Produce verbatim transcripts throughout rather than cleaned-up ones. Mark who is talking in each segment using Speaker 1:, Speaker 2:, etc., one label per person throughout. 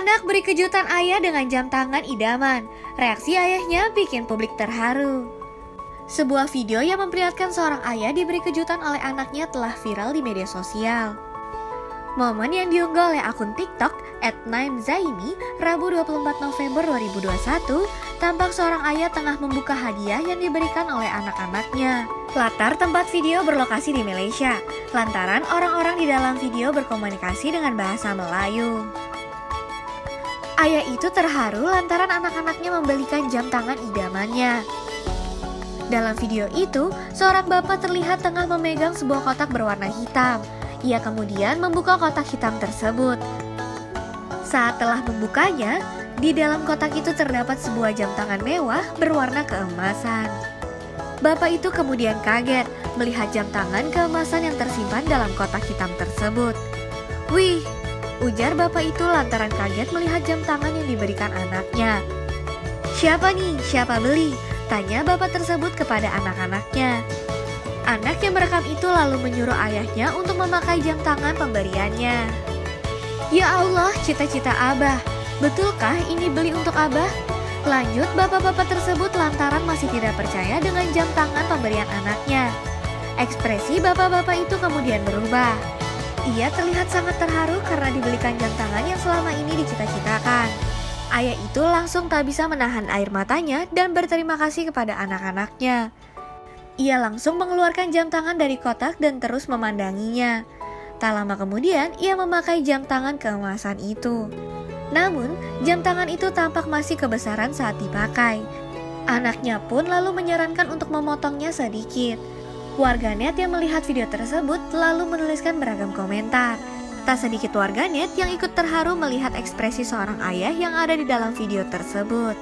Speaker 1: Anak beri kejutan ayah dengan jam tangan idaman. Reaksi ayahnya bikin publik terharu. Sebuah video yang memperlihatkan seorang ayah diberi kejutan oleh anaknya telah viral di media sosial. Momen yang diunggah oleh akun TikTok et naim zaimi Rabu dua puluh empat November dua ribu dua puluh satu, tampak seorang ayah tengah membuka hadiah yang diberikan oleh anak-anaknya. Latar tempat video berlokasi di Malaysia, lantaran orang-orang di dalam video berkomunikasi dengan bahasa Melayu. Ayah itu terharu lantaran anak-anaknya membelikan jam tangan idamannya. Dalam video itu, seorang bapak terlihat tengah memegang sebuah kotak berwarna hitam. Ia kemudian membuka kotak hitam tersebut. Saat telah membukanya, di dalam kotak itu terdapat sebuah jam tangan mewah berwarna keemasan. Bapak itu kemudian kaget melihat jam tangan keemasan yang tersimpan dalam kotak hitam tersebut. "Wih," ujar bapak itu lantaran kaget melihat jam tangan yang diberikan anaknya. "Siapa nih? Siapa beli?" tanya bapak tersebut kepada anak-anaknya. Anak yang merekam itu lalu menyuruh ayahnya untuk memakai jam tangan pemberiannya. "Ya Allah, cita-cita Abah. Betulkah ini beli untuk Abah?" Lanjut bapak-bapak tersebut lantaran masih tidak percaya dengan jam tangan pemberian anaknya. Ekspresi bapak-bapak itu kemudian berubah. Ia terlihat sangat terharu karena dibelikan jam tangan yang selama ini dicita-citakan. Ayah itu langsung tak bisa menahan air matanya dan berterima kasih kepada anak-anaknya. Ia langsung mengeluarkan jam tangan dari kotak dan terus memandanginya. Tak lama kemudian, ia memakai jam tangan keemasan itu. Namun, jam tangan itu tampak masih kebesaran saat dipakai. Anaknya pun lalu menyarankan untuk memotongnya sedikit. Warganet yang melihat video tersebut lalu menuliskan beragam komentar. Tak sedikit warganet yang ikut terharu melihat ekspresi seorang ayah yang ada di dalam video tersebut.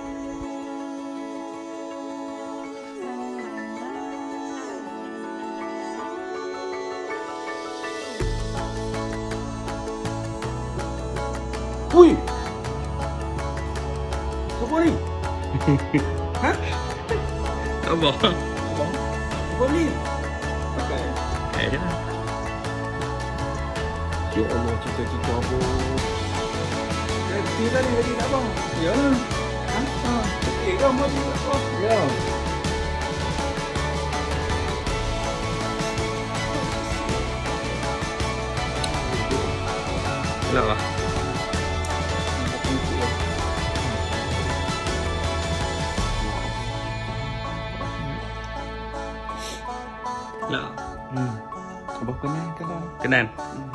Speaker 2: Wih, apa ni? Hah?
Speaker 3: Abang.
Speaker 2: Abang? Apa ni? Pakai.
Speaker 3: Eh, ya.
Speaker 2: Ya Allah, cita-cita abang. Eh, tidak ni lagi tak abang? Ya lah. Ha? Ha. Okey kan, maju abang? Ya.
Speaker 3: Kenapa? Lah.
Speaker 2: Hmm. Abang kenal kenal.
Speaker 3: Kenan.
Speaker 2: Hmm.